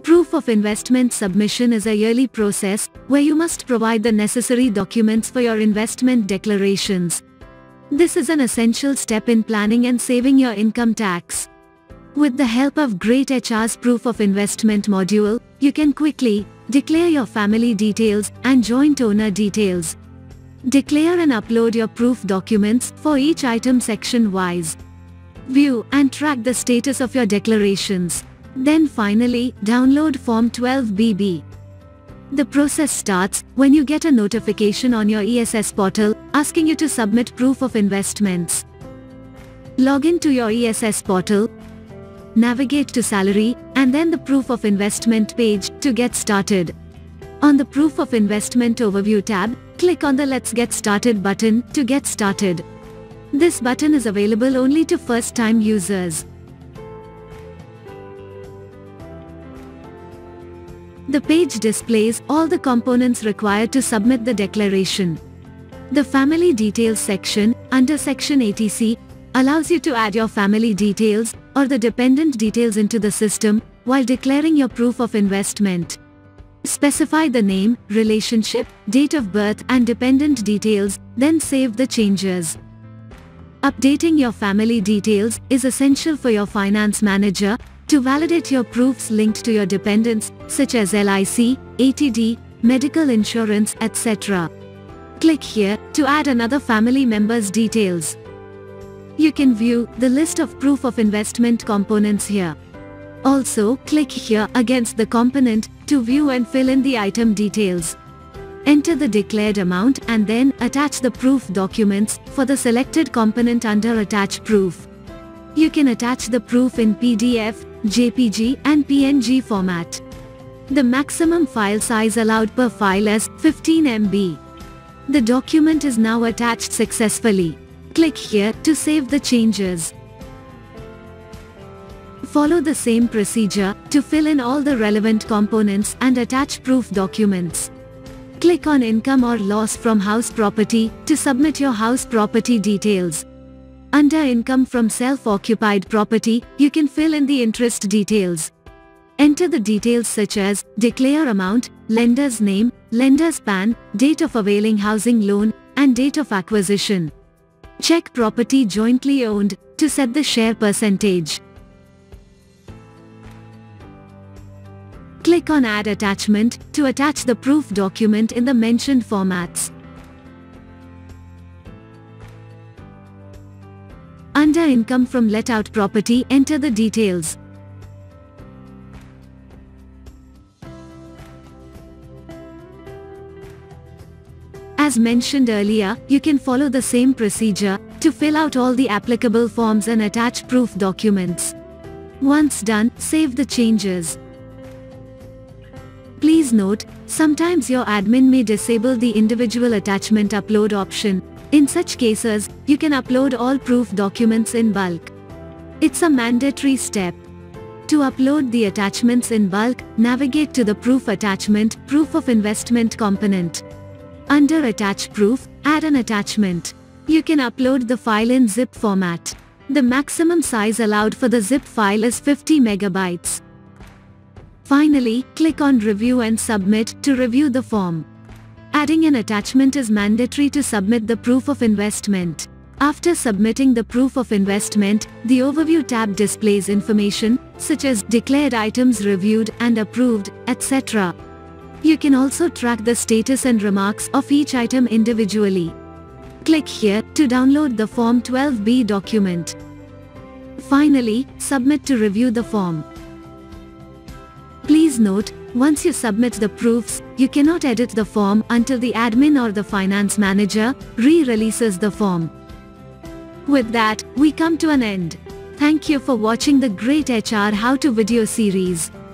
Proof of investment submission is a yearly process where you must provide the necessary documents for your investment declarations. This is an essential step in planning and saving your income tax. With the help of Great HR's Proof of Investment module, you can quickly declare your family details and joint owner details. Declare and upload your proof documents for each item section-wise. View and track the status of your declarations. Then finally, download Form 12BB. The process starts when you get a notification on your ESS portal asking you to submit proof of investments. Log in to your ESS portal, navigate to Salary, and then the Proof of Investment page to get started. On the Proof of Investment Overview tab, click on the Let's Get Started button to get started. This button is available only to first-time users. The page displays all the components required to submit the declaration. The Family Details section, under Section ATC, allows you to add your family details or the dependent details into the system while declaring your proof of investment. Specify the name, relationship, date of birth and dependent details, then save the changes. Updating your family details is essential for your finance manager to validate your proofs linked to your dependents, such as LIC, ATD, medical insurance, etc. Click here to add another family member's details. You can view the list of proof of investment components here. Also, click here against the component to view and fill in the item details. Enter the declared amount and then attach the proof documents for the selected component under Attach Proof. You can attach the proof in PDF, JPG and PNG format. The maximum file size allowed per file is 15 MB. The document is now attached successfully. Click here to save the changes. Follow the same procedure to fill in all the relevant components and attach proof documents. Click on Income or Loss from House Property to submit your house property details. Under Income from Self-Occupied Property, you can fill in the interest details. Enter the details such as declare amount, lender's name, lender's PAN, date of availing housing loan, and date of acquisition. Check property jointly owned to set the share percentage. Click on Add Attachment to attach the proof document in the mentioned formats. Under Income from Let Out Property, enter the details. As mentioned earlier, you can follow the same procedure to fill out all the applicable forms and attach proof documents. Once done, save the changes. Please note, sometimes your admin may disable the individual attachment upload option. In such cases, you can upload all proof documents in bulk. It's a mandatory step. To upload the attachments in bulk, navigate to the Proof Attachment, Proof of Investment component. Under Attach Proof, add an attachment. You can upload the file in zip format. The maximum size allowed for the zip file is 50 megabytes. Finally, click on Review and Submit to review the form. Adding an attachment is mandatory to submit the proof of investment. After submitting the proof of investment, the Overview tab displays information such as declared items reviewed and approved, etc. You can also track the status and remarks of each item individually. Click here to download the Form 12B document. Finally, submit to review the form. Please note, once you submit the proofs, you cannot edit the form until the admin or the finance manager re-releases the form. With that, we come to an end. Thank you for watching the Great HR How To video series.